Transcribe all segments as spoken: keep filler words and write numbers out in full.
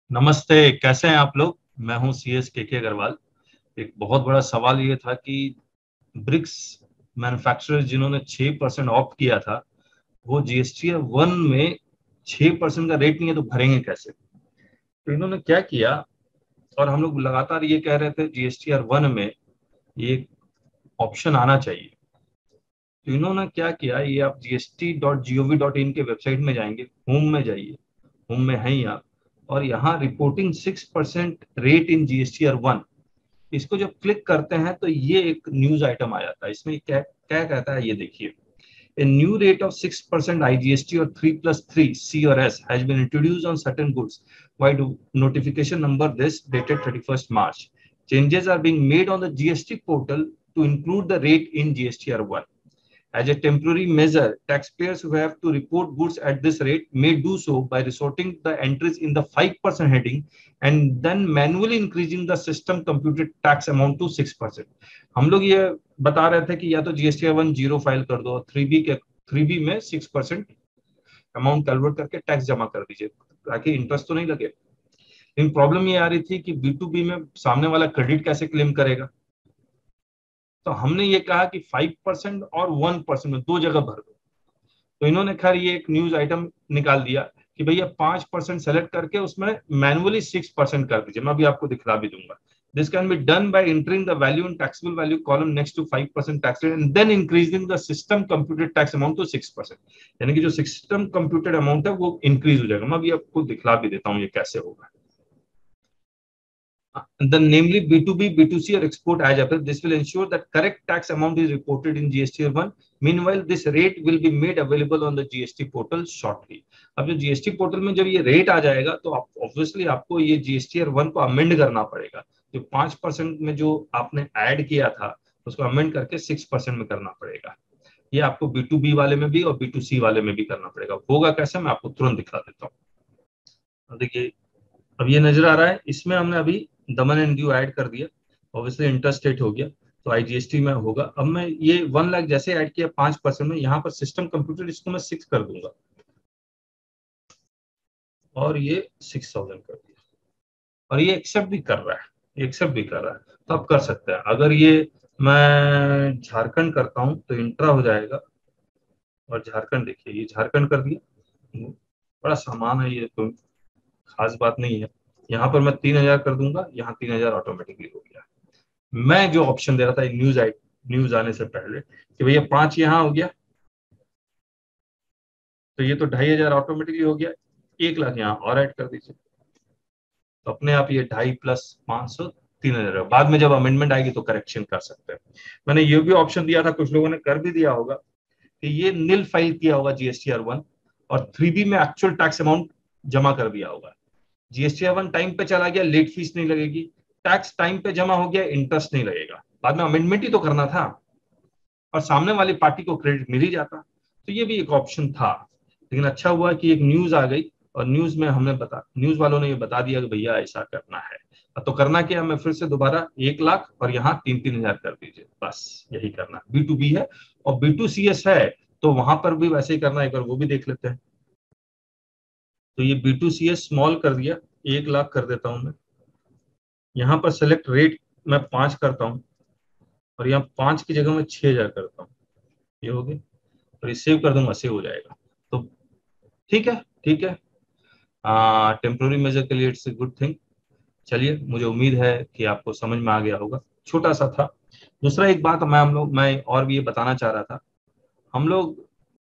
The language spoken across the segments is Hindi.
नमस्ते, कैसे हैं आप लोग। मैं हूं सी एस के के अग्रवाल। एक बहुत बड़ा सवाल ये था कि ब्रिक्स मैन्युफैक्चरर्स जिन्होंने छह परसेंट ऑप्ट किया था, वो जीएसटी वन में छह परसेंट का रेट नहीं है तो भरेंगे कैसे। तो इन्होंने क्या किया, और हम लोग लगातार ये कह रहे थे जीएसटी वन में ये ऑप्शन आना चाहिए। तो इन्होंने क्या किया, ये आप G S T dot G O V dot in के वेबसाइट में जाएंगे, होम में जाइए, होम में हैं ही आप, और यहाँ reporting six percent rate in GST one, इसको जब क्लिक करते हैं तो ये एक न्यूज आइटम आ जाता है। इसमें क्या क्या कहता है, ये देखिए। A new rate of six percent I G S T or three plus three C or S has been introduced on certain goods. Why do notification number this dated thirty-first March? Changes are being made on the G S T portal to include the rate in G S T R one. As a temporary measure, taxpayers who have to report goods at this rate may do so by resorting the entries in the five percent heading and then manually increasing the system computed tax amount to six percent. हम लोग ये बता रहे थे कि या तो जीएसटी वन जीरो फाइल कर दो, थ्री बी के थ्री बी में सिक्स परसेंट अमाउंट कैलकुलेट करके टैक्स जमा कर दीजिए ताकि इंटरेस्ट तो नहीं लगे। लेकिन प्रॉब्लम ये आ रही थी कि बी टू बी में सामने वाला क्रेडिट कैसे क्लेम करेगा। तो हमने ये कहा कि फाइव परसेंट और वन परसेंट में दो जगह भर दो। तो इन्होंने खैर ये एक न्यूज आइटम निकाल दिया कि भैया पांच परसेंट सेलेक्ट करके उसमें मैनुअली सिक्स परसेंट कर दीजिए। मैं अभी आपको दिखला भी दूंगा। This can be done by entering the value in taxable value column next to five percent tax rate and then increasing the system computed tax amount to six percent. यानी कि जो सिस्टम कंप्यूटेड अमाउंट है वो इंक्रीज हो जाएगा। मैं अभी आपको दिखला भी देता हूँ ये कैसे होगा। Then namely B two B, B two C or export as well. This will ensure that correct tax amount is reported in G S T one. Meanwhile, this rate will be made available on the G S T portal shortly. अब जो G S T पोर्टल में जब ये रेट आ जाएगा तो आप ऑब्वियसली आपको ये G S T वन को अमेंड करना पड़ेगा। जो पांच परसेंट में जो आपने ऐड किया था उसको अमेंड करके सिक्स परसेंट में करना पड़ेगा। ये आपको बी टू बी वाले में भी और बी टू सी वाले में भी करना पड़ेगा। होगा कैसे, मैं आपको तुरंत दिखा देता हूँ। देखिए, अब ये नजर आ रहा है, इसमें हमने अभी दमन एंड दीव ऐड कर दिया, ऑब्वियसली इंटरस्टेट हो गया तो आईजीएसटी में होगा। अब मैं ये वन लाख जैसे ऐड किया पांच परसेंट में, यहाँ पर सिस्टम कंप्यूटर इसको मैं सिक्स कर दूंगा और ये सिक्स थाउजेंड कर दिया और ये एक्सेप्ट भी कर रहा है, एक्सेप्ट भी कर रहा है। तो आप कर सकते हैं। अगर ये मैं झारखंड करता हूँ तो इंट्रा हो जाएगा और झारखंड, देखिए ये झारखंड कर दिया। बड़ा सामान है ये, तो खास बात नहीं है। यहाँ पर मैं तीन हजार कर दूंगा, यहाँ तीन हजार ऑटोमेटिकली हो गया। मैं जो ऑप्शन दे रहा था न्यूज आई न्यूज आने से पहले कि भैया पांच यहाँ हो गया तो ये तो ढाई हजार ऑटोमेटिकली हो गया, एक लाख यहाँ और ऐड कर दीजिए तो अपने आप ये ढाई प्लस पांच सौ तीन हजार। बाद में जब अमेंडमेंट आएगी तो करेक्शन कर सकते हैं। मैंने ये भी ऑप्शन दिया था, कुछ लोगों ने कर भी दिया होगा कि ये नील फाइल किया होगा जीएसटीआर वन और थ्री बी में एक्चुअल टैक्स अमाउंट जमा कर दिया होगा। जीएसटी वन टाइम पे चला गया, लेट फीस नहीं लगेगी, टैक्स टाइम पे जमा हो गया, इंटरेस्ट नहीं लगेगा। बाद में अमेंडमेंट ही तो करना था और सामने वाली पार्टी को क्रेडिट मिल ही जाता। तो ये भी एक ऑप्शन था। लेकिन अच्छा हुआ कि एक न्यूज आ गई और न्यूज में हमने बता न्यूज वालों ने ये बता दिया कि भैया ऐसा करना है। तो करना क्या, मैं फिर से दोबारा एक लाख और यहाँ तीन तीन हजार कर दीजिए, बस यही करना। बी टू बी है और बी टू सी एस है तो वहां पर भी वैसे ही करना है। एक बार वो भी देख लेते हैं। तो ये B to C S small कर दिया, एक लाख कर देता हूं मैं। यहाँ पर सेलेक्ट रेट मैं पांच करता हूँ और यहाँ पांच की जगह मैं छह हजार करता हूँ, ये हो गया। और ये सेव कर दूंगा, सेव हो जाएगा। तो ठीक है, ठीक है। टेम्पोररी मेजर के लिए इट्स ए गुड थिंग। चलिए, मुझे उम्मीद है कि आपको समझ में आ गया होगा, छोटा सा था। दूसरा एक बात मैं हम लोग मैं और भी ये बताना चाह रहा था। हम लोग,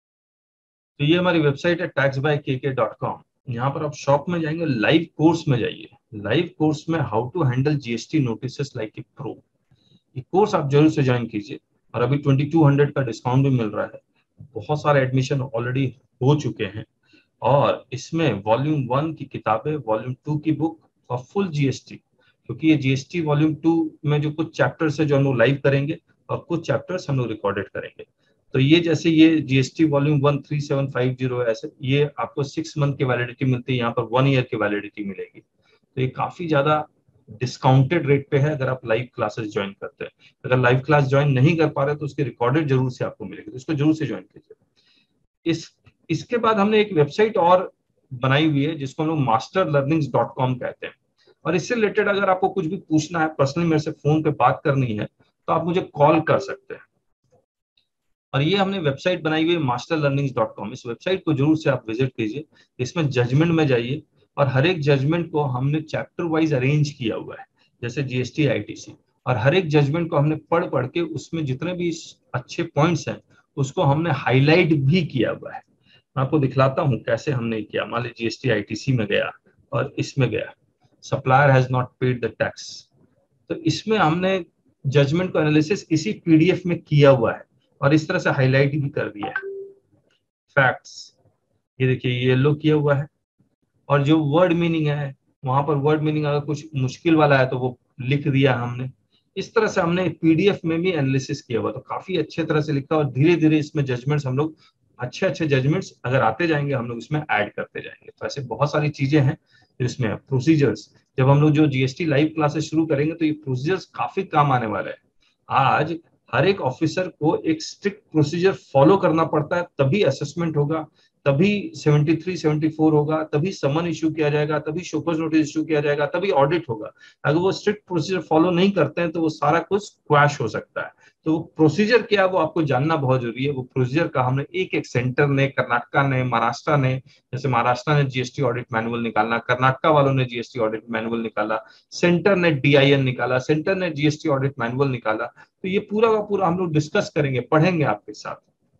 तो ये हमारी वेबसाइट है टैक्स बाय के के डॉट कॉम। यहाँ पर आप शॉप में जाएंगे, लाइव कोर्स में जाइए। लाइव कोर्स में how to handle GST notice like a pro, ये कोर्स आप जरूर से ज्वाइन कीजिए। और अभी ट्वेंटी टू हंड्रेड का डिस्काउंट भी मिल रहा है। बहुत सारे एडमिशन ऑलरेडी हो चुके हैं और इसमें वॉल्यूम वन की किताबें, वॉल्यूम टू की बुक और फुल जीएसटी, क्योंकि ये जीएसटी वॉल्यूम टू में जो कुछ चैप्टर्स है जो हम लोग लाइव करेंगे और कुछ चैप्टर्स हम लोग रिकॉर्डेड करेंगे। तो ये जैसे ये GST volume one three seven five zero है, ऐसे ये आपको सिक्स मंथ की वैलिडिटी मिलती है, यहाँ पर वन ईयर की वैलिडिटी मिलेगी। तो ये काफी ज्यादा डिस्काउंटेड रेट पे है अगर आप लाइव क्लासेस ज्वाइन करते हैं। अगर लाइव क्लास ज्वाइन नहीं कर पा रहे तो उसकी रिकॉर्डेड जरूर से आपको मिलेगी, तो इसको जरूर से ज्वाइन कीजिए। इस इसके बाद हमने एक वेबसाइट और बनाई हुई है जिसको हम लोग मास्टर लर्निंग्स डॉट कॉम कहते हैं। और इससे रिलेटेड अगर आपको कुछ भी पूछना है, पर्सनली मेरे से फोन पे बात करनी है, तो आप मुझे कॉल कर सकते हैं। और ये हमने वेबसाइट बनाई हुई है मास्टर लर्निंग्स डॉट कॉम। इस वेबसाइट को जरूर से आप विजिट कीजिए। इसमें जजमेंट में जाइए और हर एक जजमेंट को हमने चैप्टर वाइज अरेंज किया हुआ है, जैसे जीएसटी आईटीसी। और हर एक जजमेंट को हमने पढ़ पढ़ के उसमें जितने भी अच्छे पॉइंट्स हैं उसको हमने हाईलाइट भी किया हुआ है। मैं आपको दिखलाता हूँ कैसे हमने किया। मान लीजिए जीएसटी आईटीसी में गया और इसमें गया, supplier has not paid the tax, तो इसमें हमने जजमेंट को एनालिसिस इसी पीडीएफ में किया हुआ है और इस तरह से हाईलाइट भी कर दिया है। फैक्ट्स, ये देखिए ये येलो किया हुआ है। और जो वर्ड मीनिंग है, वहां पर वर्ड मीनिंग अगर कुछ मुश्किल वाला है तो वो लिख दिया हमने। इस तरह से हमने पीडीएफ में भी एनालिसिस किया हुआ, तो काफी अच्छे तरह से लिखा। और धीरे धीरे इसमें जजमेंट्स हम लोग, अच्छे अच्छे जजमेंट्स अगर आते जाएंगे हम लोग इसमें ऐड करते जाएंगे। तो ऐसे बहुत सारी चीजें हैं जो इसमें। प्रोसीजर्स, जब हम लोग जो जीएसटी लाइव क्लासेस शुरू करेंगे तो ये प्रोसीजर्स काफी काम आने वाला है। आज हर एक ऑफिसर को एक स्ट्रिक्ट प्रोसीजर फॉलो करना पड़ता है, तभी असेसमेंट होगा, तभी सेवेंटी थ्री सेवेंटी फोर होगा, तभी समन इश्यू किया जाएगा, तभी शोकॉज नोटिस इश्यू किया जाएगा, तभी ऑडिट होगा। अगर वो स्ट्रिक्ट प्रोसीजर फॉलो नहीं करते हैं तो वो सारा कुछ क्रैश हो सकता है। तो प्रोसीजर क्या है वो आपको जानना बहुत जरूरी है। वो प्रोसीजर का हमने एक एक सेंटर ने, कर्नाटका ने, महाराष्ट्र ने, जैसे महाराष्ट्र ने जीएसटी ऑडिट मैनुअल निकालना, कर्नाटका वालों ने जीएसटी ऑडिट मैनुअल निकाला, सेंटर ने डीआईएन निकाला, सेंटर ने जीएसटी ऑडिट मैनुअल निकाला। तो ये पूरा का पूरा हम लोग डिस्कस करेंगे, पढ़ेंगे आपके साथ।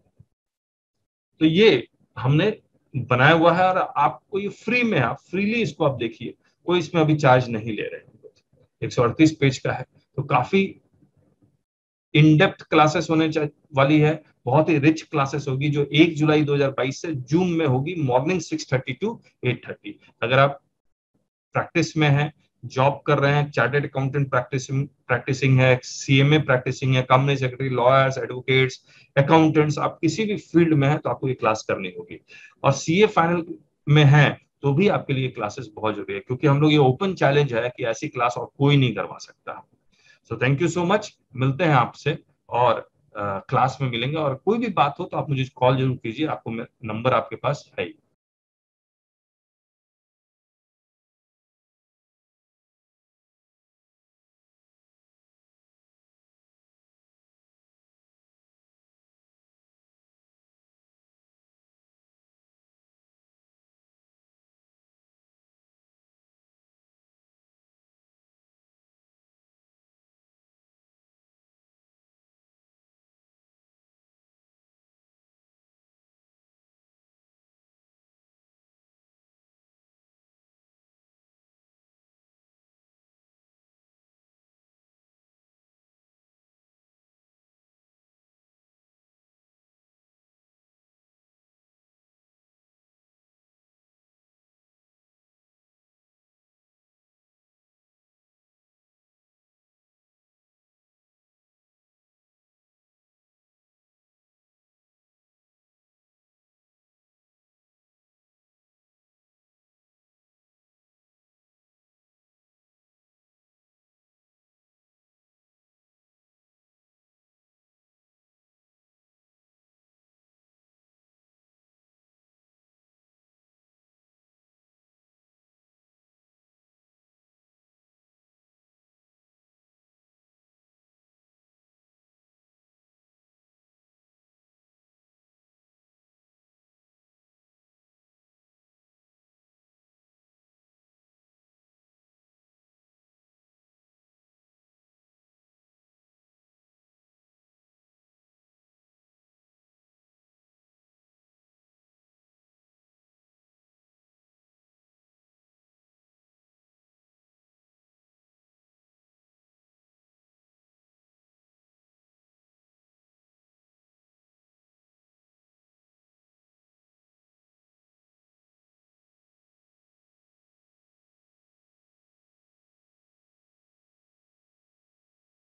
तो ये हमने बनाया हुआ है और आपको ये फ्री में, आप फ्रीली इसको आप देखिए, कोई इसमें अभी चार्ज नहीं ले रहे हैं। एक सौ अड़तीस पेज का है, तो काफी इन डेप्थ क्लासेस होने वाली है। बहुत ही रिच क्लासेस होगी जो एक जुलाई दो हज़ार बाईस से जून में होगी, morning six thirty to eight thirty. अगर आप प्रैक्टिस में हैं, जॉब कर रहे हैं, चार्टर्ड अकाउंटेंट प्रैक्टिसिंग प्रैक्टिसिंग है, सीएमए प्रैक्टिसिंग है, company secretary, lawyers, advocates, accountants, आप किसी भी फील्ड में हैं तो आपको ये क्लास करनी होगी। और सीए फाइनल में है तो भी आपके लिए क्लासेस बहुत जरूरी है, क्योंकि हम लोग ये ओपन चैलेंज है कि ऐसी क्लास और कोई नहीं करवा सकता। So thank you so much, मिलते हैं आपसे और क्लास में मिलेंगे। और कोई भी बात हो तो आप मुझे कॉल जरूर कीजिए, आपको नंबर आपके पास है।